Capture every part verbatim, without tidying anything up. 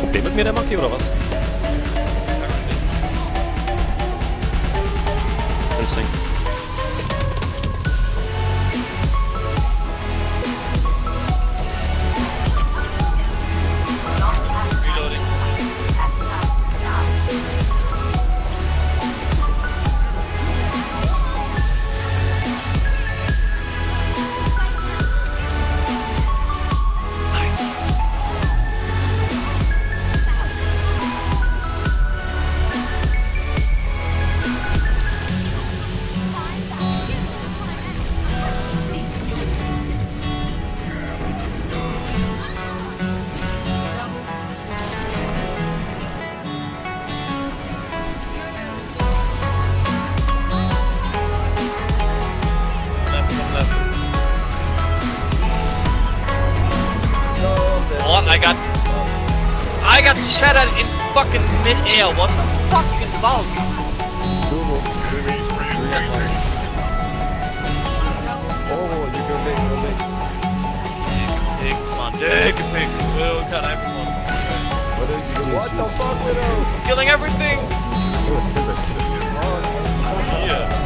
Problem mit mir, der Monkey, oder was? Interesting. Reloading. I got I got shattered in fucking mid-air. What the fucking valve? Oh, you go big, go big. Dick pigs, man. Dick pigs. Will cut everyone. What the fuck, Widow? He's killing everything. Yeah.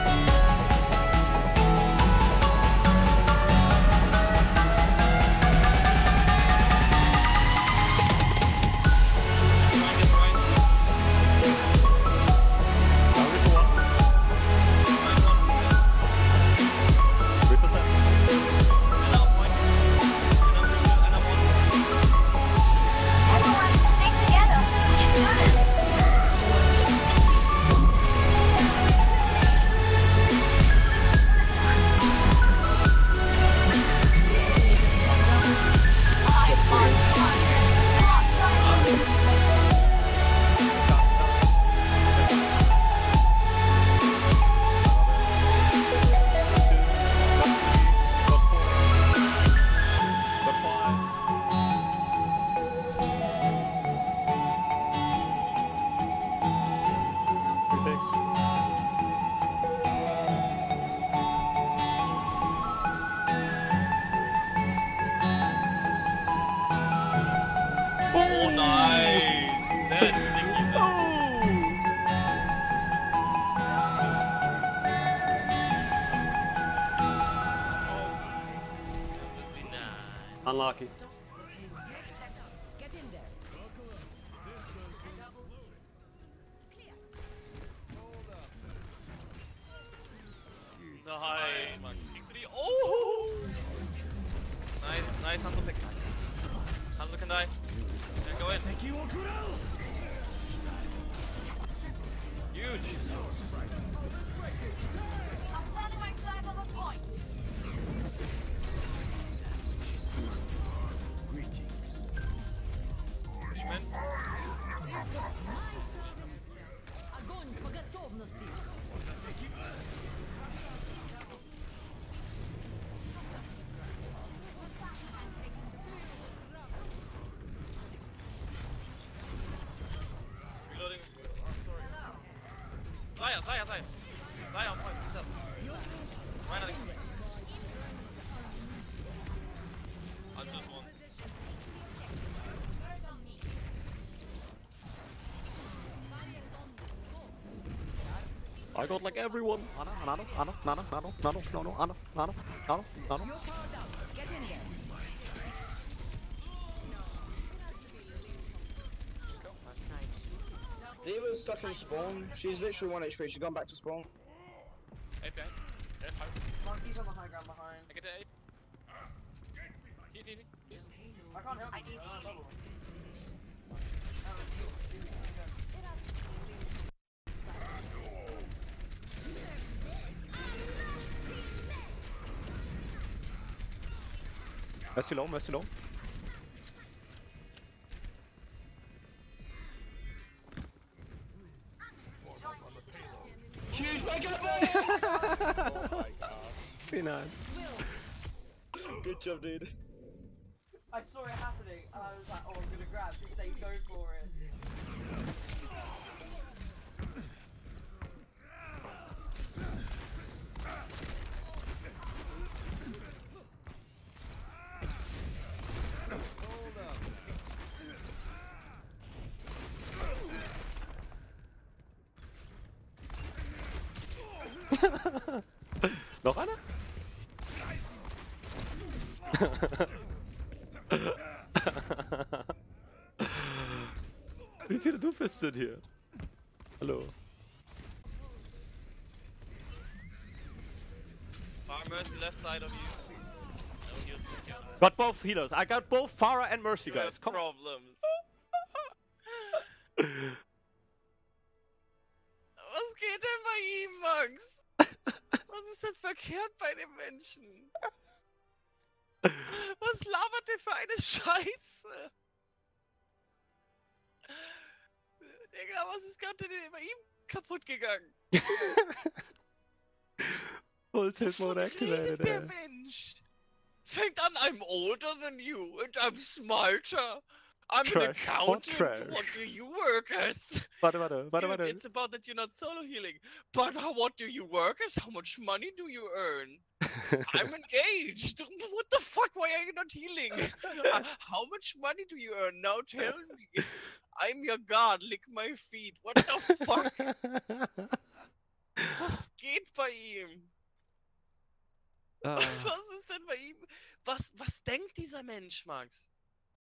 Oh, nice! That's sneaky. Oh. Unlucky. Nice, man. Kriegst du die? Oh! Nice, nice, Hanzo pick. Hanzo can die. Yeah, go in. Huge. Pushman. Огонь по готовности. Reloading. Oh, sorry. Zaya, Zaya, Zaya. Zaya on point, what's up? Why not? I'll just one. I got like everyone. Nano, nano, nano, nano, nano, nano, nano, nano, nano, nano, nano. D.Va's stuck in spawn. She's literally one H P. She's gone back to spawn. A P. F five. Monkey's on the high ground behind. I get the A. Heat, heat, heat. I can't help you. Mercy low, mercy low. Huge backup! Oh my god. C nine. Good job, dude. I saw it happening and I was like, oh, I'm gonna grab if they go for it. Wie viele du bist denn hier? Hallo. Far Mercy left side of you. No heals again. Got both healers. I got both Farah and Mercy, You guys. have Come on. problems. Was geht denn bei ihm, Max? Was ist denn verkehrt bei dem Menschen? Was labert der für eine Scheiße? Digga, was ist gerade denn bei ihm kaputt gegangen? Full tilt Wovon mode redet activated. der ey. Mensch? Fängt an, I'm older than you and I'm smarter. I'm an Trash, hot accountant. trash. What do you work as? Warte, warte, warte, Dude, warte. it's about that you're not solo healing. But how, what do you work as? How much money do you earn? I'm engaged. What the fuck? Why are you not healing? Uh, how much money do you earn? Now tell me. I'm your god. Lick my feet. What the fuck? Was geht bei ihm? Ah. Was ist denn bei ihm? Was, was denkt dieser Mensch, Max?